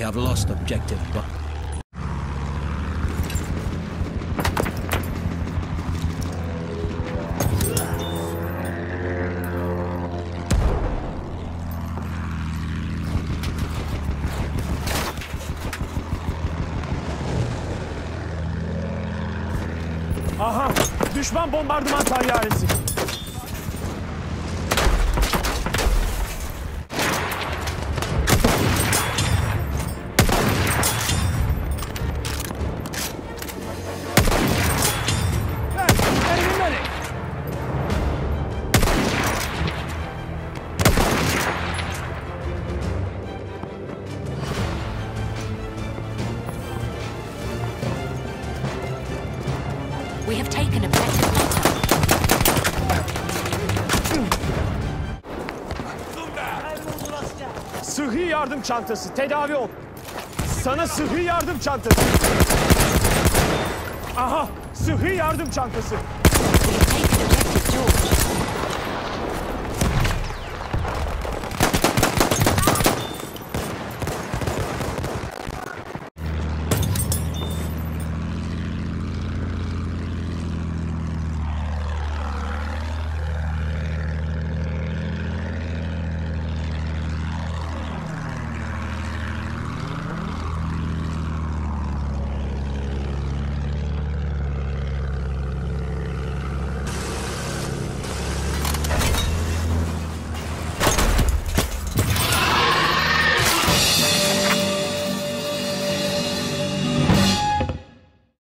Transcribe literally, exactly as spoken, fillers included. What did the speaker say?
have lost objective, but... Aha! Düşman bombardıman tayyaresi. We have taken objective Butter. Sıhhi yardım çantası, tedavi ol. Sana sıhhi yardım çantası. Aha, sıhhi yardım çantası. We have taken objective George.